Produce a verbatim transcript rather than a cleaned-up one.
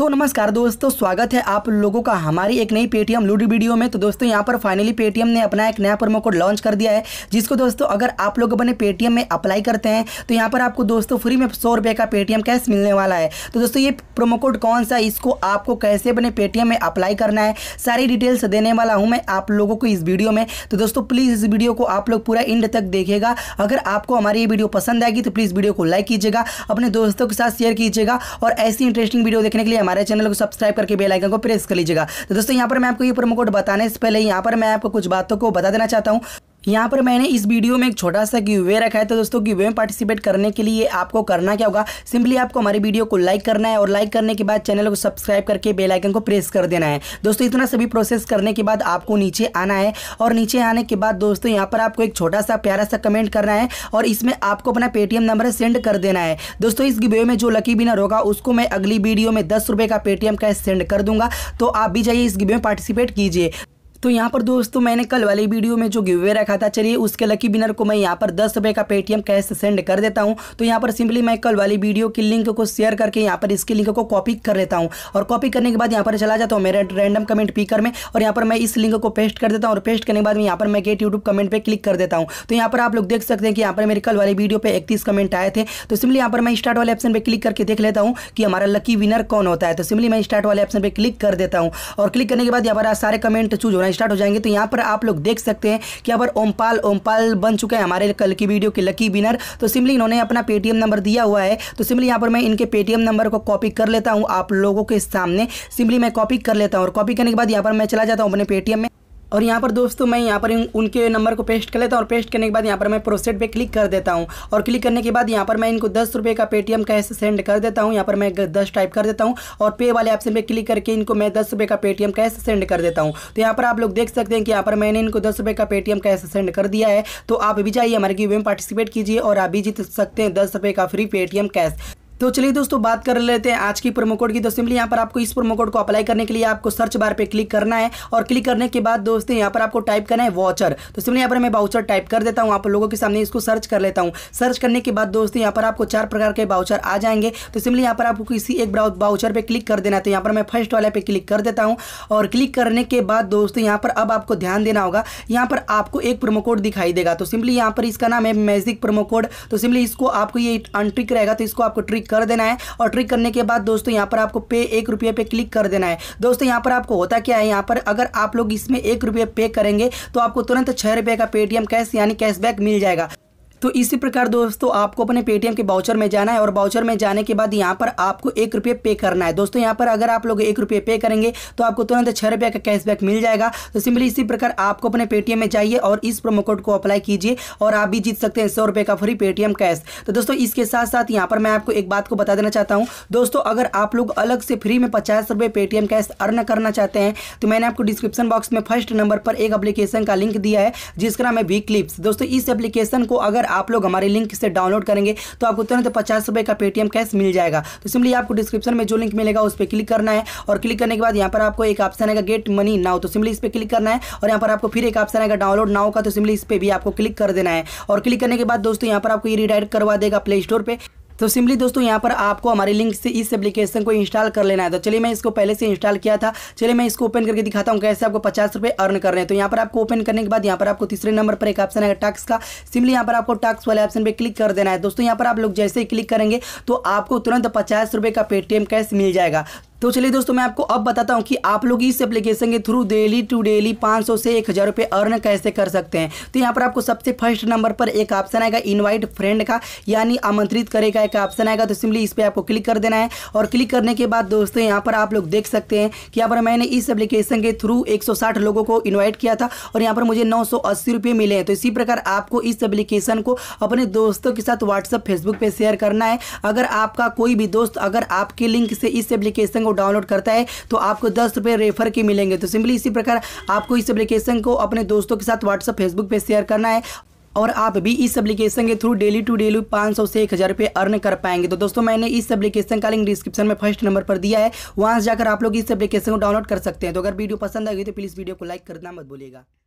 तो नमस्कार दोस्तों, स्वागत है आप लोगों का हमारी एक नई पेटीएम लूडो वीडियो में। तो दोस्तों यहाँ पर फाइनली पेटीएम ने अपना एक नया प्रोमो कोड लॉन्च कर दिया है, जिसको दोस्तों अगर आप लोग अपने पेटीएम में अप्लाई करते हैं तो यहाँ पर आपको दोस्तों फ्री में सौ रुपये का पेटीएम कैश मिलने वाला है। तो दोस्तों ये प्रोमो कोड कौन सा, इसको आपको कैसे अपने पेटीएम में अप्लाई करना है, सारी डिटेल्स देने वाला हूँ मैं आप लोगों को इस वीडियो में। तो दोस्तों प्लीज़ इस वीडियो को आप लोग पूरा एंड तक देखिएगा। अगर आपको हमारी ये वीडियो पसंद आएगी तो प्लीज़ वीडियो को लाइक कीजिएगा, अपने दोस्तों के साथ शेयर कीजिएगा और ऐसी इंटरेस्टिंग वीडियो देखने के लिए हमारे चैनल को सब्सक्राइब करके बेल आइकन को प्रेस कर लीजिएगा। तो दोस्तों यहाँ पर मैं आपको ये प्रोमो कोड बताने से पहले यहाँ पर मैं आपको कुछ बातों को बता देना चाहता हूँ। यहाँ पर मैंने इस वीडियो में एक छोटा सा गिवअवे रखा है। तो दोस्तों गिवअवे में पार्टिसिपेट करने के लिए आपको करना क्या होगा, सिंपली आपको हमारी वीडियो को लाइक करना है और लाइक करने के बाद चैनल को सब्सक्राइब करके बेल आइकन को प्रेस कर देना है। दोस्तों इतना सभी प्रोसेस करने के बाद आपको नीचे आना है और नीचे आने के बाद दोस्तों यहाँ पर आपको एक छोटा सा प्यारा सा कमेंट करना है और इसमें आपको अपना पेटीएम नंबर सेंड कर देना है। दोस्तों इस गिवअवे में जो लकी विनर होगा उसको मैं अगली वीडियो में दस रुपये का पेटीएम कैश सेंड कर दूंगा। तो आप भी जाइए इस गिवअवे में पार्टिसिपेट कीजिए। तो यहाँ पर दोस्तों मैंने कल वाली वीडियो में जो गिवअवे रखा था, चलिए उसके लकी विनर को मैं यहाँ पर दस रुपये का पेटीएम कैश सेंड कर देता हूँ। तो यहाँ पर सिंपली मैं कल वाली वीडियो की लिंक को शेयर करके यहाँ पर इसके लिंक को कॉपी कर लेता हूँ और कॉपी करने के बाद यहाँ पर चला जाता हूँ मेरे रैंडम कमेंट पिकर में और यहाँ पर मैं इस लिंक को पेस्ट कर देता हूँ और पेस्ट करने के बाद यहाँ पर मैं गेट यूट्यूब कमेंट पर क्लिक कर देता हूँ। तो यहाँ पर आप लोग देख सकते हैं कि यहाँ पर मेरी कल वाली वीडियो पर इकतीस कमेंट आए थे। तो सिंपली यहाँ पर मैं स्टार्ट वाले ऑप्शन पर क्लिक करके देख लेता हूँ कि हमारा लकी विनर कौन होता है। तो सिंपली मैं स्टार्ट वाले ऑप्शन पर क्लिक कर देता हूँ और क्लिक करने के बाद यहाँ पर सारे कमेंट चूज होना स्टार्ट हो जाएंगे। तो यहाँ पर आप लोग देख सकते हैं कि यहाँ पर ओमपाल ओमपाल बन चुके हैं हमारे कल की वीडियो के लकी विनर। तो सिंपली इन्होंने अपना पेटीएम नंबर दिया हुआ है। तो सिंपली यहाँ पर मैं इनके पेटीएम नंबर को कॉपी कर लेता हूँ आप लोगों के सामने। सिंपली मैं कॉपी कर लेता हूँ और कॉपी करने के बाद यहाँ पर मैं चला जाता हूँ अपने पेटीएम में और यहाँ पर दोस्तों मैं यहाँ पर उनके नंबर को पेस्ट कर लेता हूँ और पेस्ट करने के बाद यहाँ पर मैं प्रोसेड पे क्लिक कर देता हूँ और क्लिक करने के बाद यहाँ पर मैं इनको दस रुपये का पेटीएम कैश सेंड कर देता हूँ। यहाँ पर मैं दस टाइप कर देता हूँ और पे वाले ऑप्शन पे क्लिक करके इनको मैं दस रुपये का पेटीएम कैश सेंड कर देता हूँ। तो यहाँ पर आप लोग देख सकते हैं कि यहाँ पर मैंने इनको दस रुपये का पेटीएम कैश सेंड कर दिया है। तो आप भी जाइए हमारे गिवअवे में पार्टिसिपेट कीजिए और आप भी जीत सकते हैं दस रुपये का फ्री पेटीएम कैश। तो चलिए दोस्तों बात कर लेते हैं आज की प्रोमो कोड की। तो सिंपली यहाँ पर आपको इस प्रोमो कोड को अप्लाई करने के लिए आपको सर्च बार पे क्लिक करना है और क्लिक करने के बाद दोस्तों यहाँ पर आपको टाइप करना है वाउचर। तो सिंपली यहाँ पर मैं वाउचर टाइप कर देता हूँ, आप लोगों के सामने इसको सर्च कर लेता हूँ। सर्च करने के बाद दोस्तों यहाँ पर आपको चार प्रकार के वाउचर आ जाएंगे। तो सिंपली यहाँ पर आपको किसी एक वाउचर पे क्लिक कर देना है। तो यहाँ पर मैं फर्स्ट वाले पे क्लिक कर देता हूँ और क्लिक करने के बाद दोस्तों यहाँ पर अब आपको ध्यान देना होगा, यहाँ पर आपको एक प्रोमो कोड दिखाई देगा। तो सिंपली यहाँ पर इसका नाम है मैजिक प्रोमो कोड। तो सिंपली इसको आपको ये अनट्रिक रहेगा तो इसको आपको ट्रिक कर देना है और ट्रिक करने के बाद दोस्तों यहाँ पर आपको पे एक रुपये पे क्लिक कर देना है। दोस्तों यहाँ पर आपको होता क्या है, यहाँ पर अगर आप लोग इसमें एक रुपये पे करेंगे तो आपको तुरंत छः रुपये का पेटीएम कैश यानी कैशबैक मिल जाएगा। तो इसी प्रकार दोस्तों आपको अपने पेटीएम के बाउचर में जाना है और बाउचर में जाने के बाद यहाँ पर आपको एक रुपये पे करना है। दोस्तों यहाँ पर अगर आप लोग एक रुपये पे करेंगे तो आपको तुरंत छः रुपये का कैशबैक मिल जाएगा। तो सिंपली इसी प्रकार आपको अपने पेटीएम में जाइए और इस प्रोमो कोड को अप्लाई कीजिए और आप भी जीत सकते हैं सौ रुपये का फ्री पेटीएम कैश। तो दोस्तों इसके साथ साथ यहाँ पर मैं आपको एक बात को बता देना चाहता हूँ दोस्तों, अगर आप लोग अलग से फ्री में पचास रुपये पेटीएम कैश अर्न करना चाहते हैं तो मैंने आपको डिस्क्रिप्शन बॉक्स में फर्स्ट नंबर पर एक एप्लीकेशन का लिंक दिया है जिसका नाम है वी क्लिप्स। दोस्तों इस एप्लीकेशन को अगर आप लोग हमारे लिंक से डाउनलोड करेंगे तो आपको तुरंत पचास रुपए का पेटीएम कैश मिल जाएगा। तो सिंपली आपको डिस्क्रिप्शन में जो लिंक मिलेगा उस पर क्लिक करना है और क्लिक करने के बाद यहाँ पर आपको एक ऑप्शन आएगा गेट मनी नाउ। तो सिंपली इस पर क्लिक करना है और यहाँ पर आपको फिर एक ऑप्शन आएगा डाउनलोड नाउ का। तो सिंपली इस पर भी आपको क्लिक कर देना है और क्लिक करने के बाद दोस्तों यहाँ पर आपको ये रिडायरेक्ट करवा देगा प्ले स्टोर पे। तो सिंपली दोस्तों यहाँ पर आपको हमारे लिंक से इस एप्लीकेशन को इंस्टॉल कर लेना है। तो चलिए मैं इसको पहले से इंस्टॉल किया था, चलिए मैं इसको ओपन करके दिखाता हूँ कैसे आपको पचास रुपये अर्न कर रहे हैं। तो यहाँ पर आपको ओपन करने के बाद यहाँ पर आपको तीसरे नंबर पर एक ऑप्शन है टैक्स का। सिंपली यहाँ पर आपको टैक्स वाले ऑप्शन पे क्लिक कर देना है। दोस्तों यहाँ पर आप लोग जैसे ही क्लिक करेंगे तो आपको तुरंत पचास रुपये का पेटीएम कैश मिल जाएगा। तो चलिए दोस्तों मैं आपको अब बताता हूं कि आप लोग इस एप्लीकेशन के थ्रू डेली टू डेली पाँच सौ से एक हज़ार रुपये अर्न कैसे कर सकते हैं। तो यहाँ पर आपको सबसे फर्स्ट नंबर पर एक ऑप्शन आएगा इनवाइट फ्रेंड का यानी आमंत्रित करेगा एक ऑप्शन आएगा। तो सिंपली इस पर आपको क्लिक कर देना है और क्लिक करने के बाद दोस्तों यहाँ पर आप लोग देख सकते हैं कि यहाँ पर मैंने इस एप्लीकेशन के थ्रू एक सौ साठ लोगों को इन्वाइट किया था और यहाँ पर मुझे नौ सौ अस्सी रुपये मिले हैं। तो इसी प्रकार आपको इस एप्लीकेशन को अपने दोस्तों के साथ व्हाट्सअप फेसबुक पर शेयर करना है। अगर आपका कोई भी दोस्त अगर आपके लिंक से इस एप्लीकेशन को डाउनलोड करता है तो आपको दस रुपये रेफर के मिलेंगे। तो सिंपली इसी प्रकार आपको इस एप्लीकेशन को अपने दोस्तों के साथ व्हाट्सएप फेसबुक पे शेयर करना है और आप भी इस एप्लीकेशन के थ्रू डेली टू डेली पाँच सौ से एक हज़ार रुपये अर्न कर पाएंगे। तो दोस्तों मैंने इस एप्लीकेशन का लिंक डिस्क्रिप्शन में फर्स्ट नंबर पर दिया है, वहां से जाकर आप लोग इस एप्लीकेशन को डाउनलोड कर सकते हैं। तो अगर वीडियो पसंद आई तो प्लीज़ वीडियो को लाइक करना मत भूलिएगा।